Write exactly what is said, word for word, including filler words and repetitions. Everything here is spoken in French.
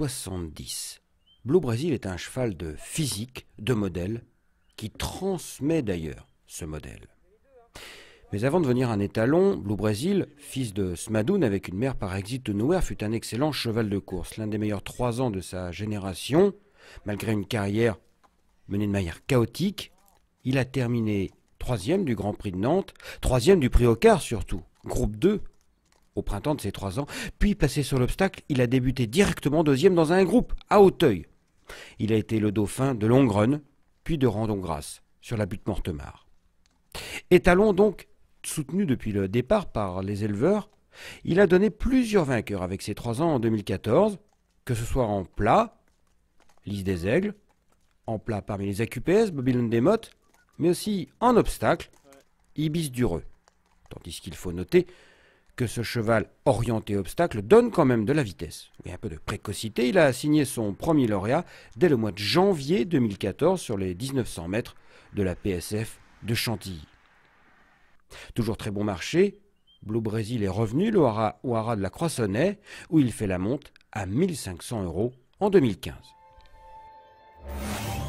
soixante-dix. Blue Brésil est un cheval de physique, de modèle, qui transmet d'ailleurs ce modèle. Mais avant de devenir un étalon, Blue Brésil, fils de Smadoun avec une mère par exit de Nowhere, fut un excellent cheval de course, l'un des meilleurs trois ans de sa génération. Malgré une carrière menée de manière chaotique, il a terminé troisième du Grand Prix de Nantes, troisième du Prix au quart surtout, groupe deux, au printemps de ses trois ans. Puis, passé sur l'obstacle, il a débuté directement deuxième dans un groupe, à Auteuil. Il a été le dauphin de Longrun, puis de Randon-Grasse, sur la butte Mortemart. Étalon donc, soutenu depuis le départ par les éleveurs, il a donné plusieurs vainqueurs avec ses trois ans en deux mille quatorze, que ce soit en plat, Lys des Aigles, en plat parmi les A Q P S, Babylone des Mottes, mais aussi en obstacle, Ibis d'Ureux. Tandis qu'il faut noter que ce cheval orienté obstacle donne quand même de la vitesse et un peu de précocité. Il a signé son premier lauréat dès le mois de janvier deux mille quatorze sur les dix-neuf cents mètres de la P S F de Chantilly. Toujours très bon marché, Blue Brésil est revenu au haras, au haras de la Croissonnais, où il fait la monte à mille cinq cents euros en deux mille quinze.